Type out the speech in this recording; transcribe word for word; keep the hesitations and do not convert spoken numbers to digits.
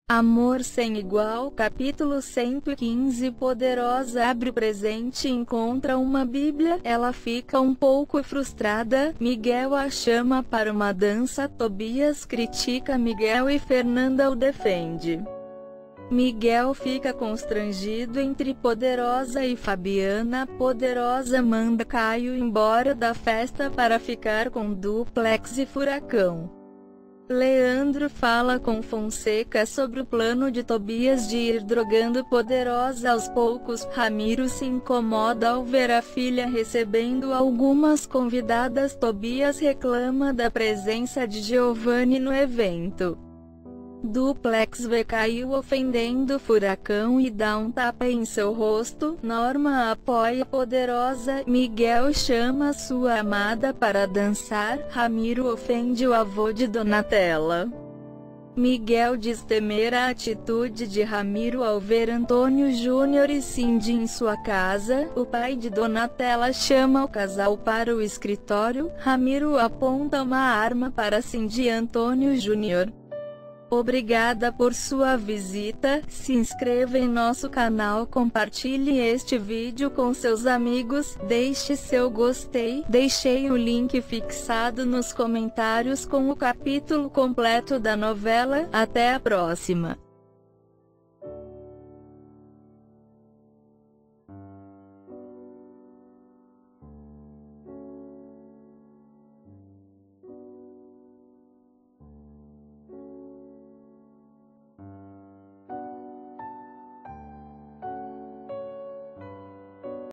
Amor sem igual, capítulo cento e quinze. Poderosa abre o presente e encontra uma Bíblia. Ela fica um pouco frustrada. Miguel a chama para uma dança. Tobias critica Miguel e Fernanda o defende. Miguel fica constrangido entre Poderosa e Fabiana. Poderosa manda Caio embora da festa para ficar com Duplex e Furacão. Leandro fala com Fonseca sobre o plano de Tobias de ir drogando Poderosa aos poucos. Ramiro se incomoda ao ver a filha recebendo algumas convidadas. Tobias reclama da presença de Giovanni no evento. Duplex vê Caio ofendendo Furacão e dá um tapa em seu rosto. Norma apoia Poderosa. Miguel chama sua amada para dançar. Ramiro ofende o avô de Donatella. Miguel diz temer a atitude de Ramiro ao ver Antônio Júnior e Cindy em sua casa. O pai de Donatella chama o casal para o escritório. Ramiro aponta uma arma para Cindy e Antônio Júnior. Obrigada por sua visita. Se inscreva em nosso canal, compartilhe este vídeo com seus amigos, deixe seu gostei. Deixei o link fixado nos comentários com o capítulo completo da novela. Até a próxima.